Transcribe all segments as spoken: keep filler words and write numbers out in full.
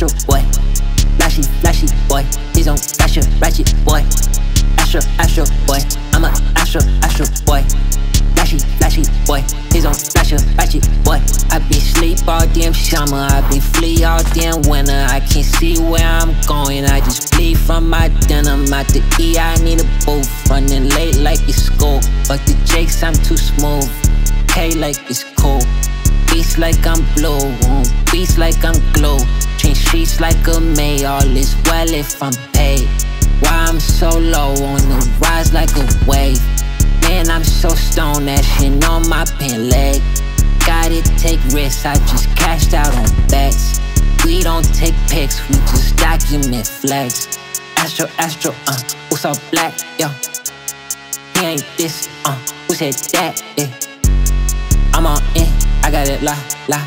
Astro boy. Flashy, flashy boy. He's on flasher, ratchet boy. Astro, Astro boy. I'm a Astro, Astro boy. Flashy, flashy boy. He's on flasher, ratchet boy. I be sleep all damn summer. I be flee all damn winter. I can't see where I'm going. I just flee from my denim. Out the E, I need a booth. Running late like it's school. But the Jakes, I'm too smooth. K like it's cool. Beats like I'm blue. Mm, beats like I'm glue. Change streets like a May. All is well if I'm paid. Why I'm so low on the rise like a wave. Man, I'm so stoned, that shit on my pen leg. Gotta take risks, I just cashed out on bets. We don't take pics, we just document flex. Astro, Astro, uh, who's all black, yo. He ain't this, uh, who said that, yeah. I'm all in, I got it, la, la.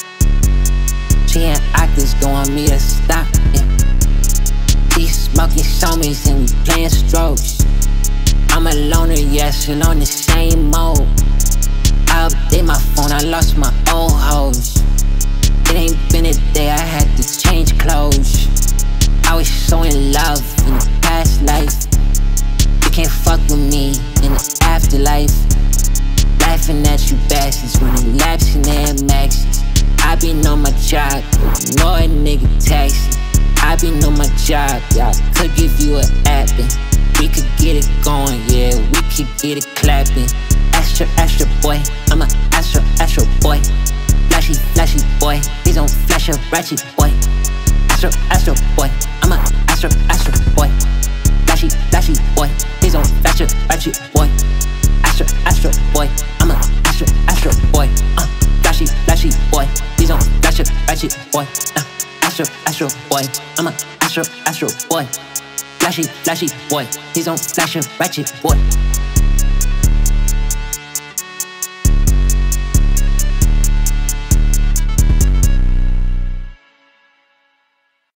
She and actors don't want me to stop, yeah. She smoking somies and we playing strokes. I'm a loner, yeah, still on the same mode. I update my phone, I lost my old hoes. It ain't been a day, I had to change clothes. I was so in love in the past life. You can't fuck with me in the afterlife. Laughing at you bastards when they lapsing their maxes. I been on my job, no a nigga taxing. I been on my job, yeah, I could give you an appin'. We could get it going, yeah, we could get it clapping. Astro, Astro boy, I'm a Astro, Astro boy. Flashy, flashy boy, he's on flasher, ratchet boy. Astro, Astro boy, I'm a Astro, Astro boy. Flashy, flashy boy, he's on flasher, ratchet boy. Astro, Astro boy, I'm a Astro, Astro boy. Uh, flashy, flashy boy, he's on flasher, ratchet boy. Uh, Astro, Astro boy, I'm a Astro, Astro boy. Flashy, flashy boy, he's on flasher, ratchet boy.